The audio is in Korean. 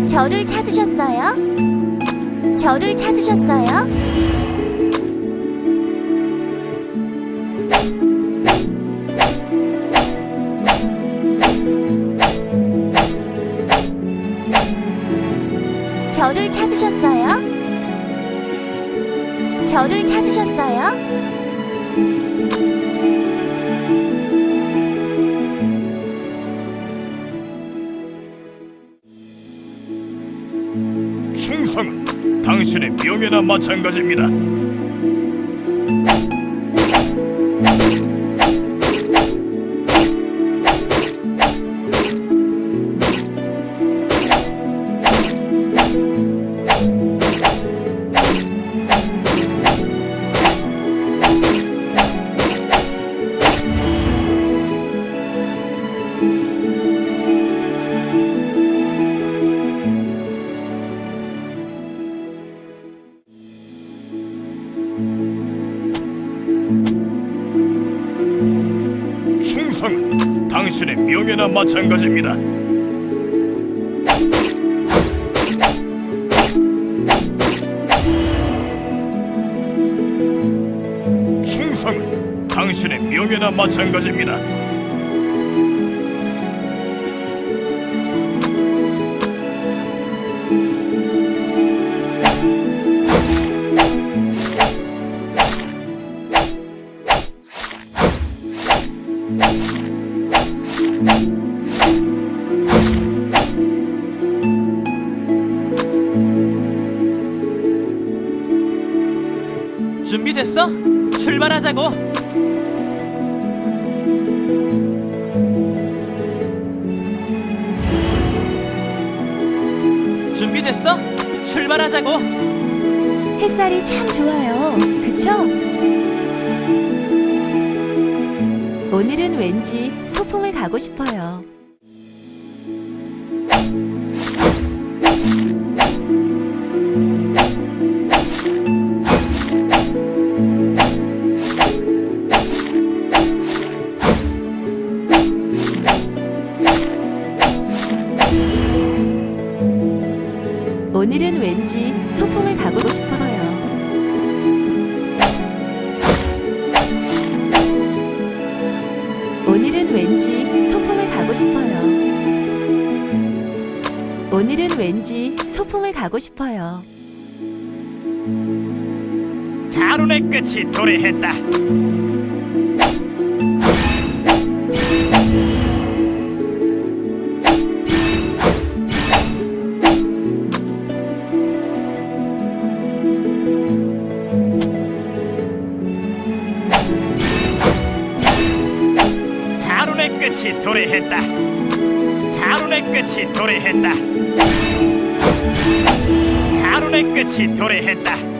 저를 찾으셨어요? 저를 찾으셨어요? 저를 찾으셨어요? 저를 찾으셨어요? 충성은 당신의 명예나 마찬가지입니다. 충성은 당신의 명예나 마찬가지입니다. 충성은 당신의 명예나 마찬가지입니다. 준비됐어? 출발하자고! 준비됐어? 출발하자고! 햇살이 참 좋아요. 그쵸? 오늘은 왠지 소풍을 가고 싶어요. 오늘은 왠지 소풍을 가고 싶어요. 오늘은 왠지 소풍을 가고 싶어요. 오늘은 왠지 소풍을 가고 싶어요. 가론의 끝이 도래했다. 가론의 끝이 도래했다. 가론의 끝이 도래했다. 가론의 끝이 도래했다.